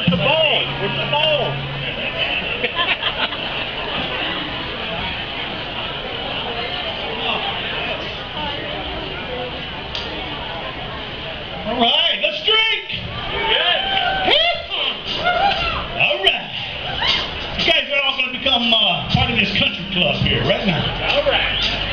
Where's the ball? Where's the ball? All right, let's drink. All right. You guys are all going to become part of this country club here right now. All right.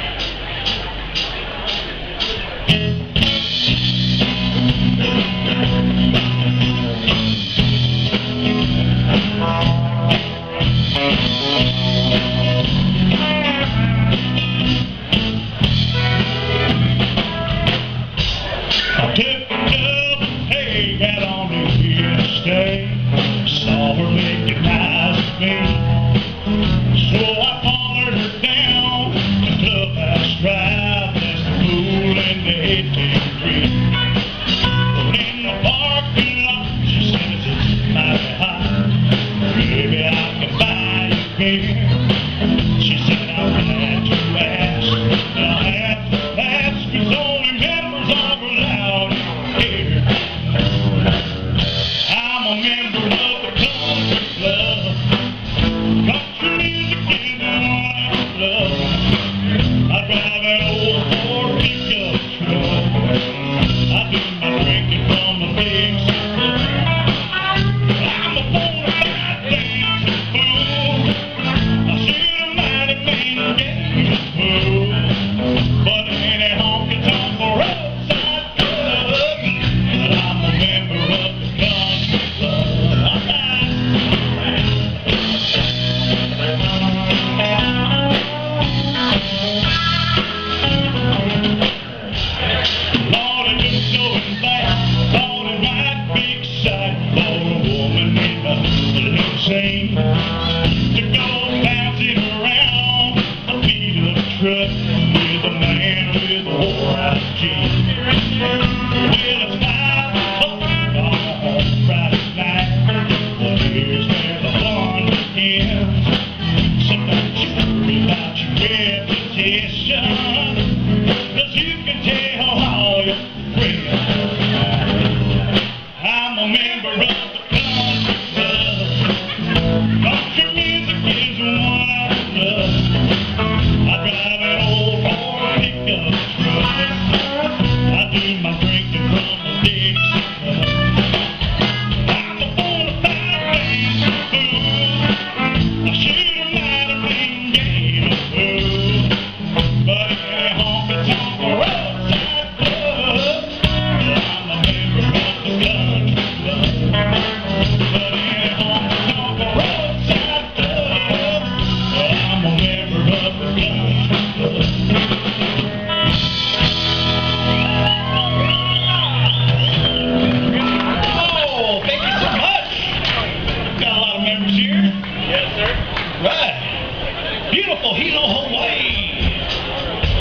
I took a cup, hey, got on the yesterday. Saw her recognize me. So I followed her down the clubhouse drive. There's the pool in the 18th Street. But in the parking lot, she says it's mighty hot. Maybe I can buy you a beer. She said, I'm glad you asked. And I have to ask, 'cause only members are allowed here. I'm a member of the country club. Country music is all I love. I drive an old Ford pickup truck. I do my drinking from a big club. I'm a bona fide dancing fool. I should have mighty man gave a fool. But ain't a honky tonk or roadside club. But I'm a member of the country club. All right. Lord, it looks so fast. Thought it might be exciting for a woman in a limousine.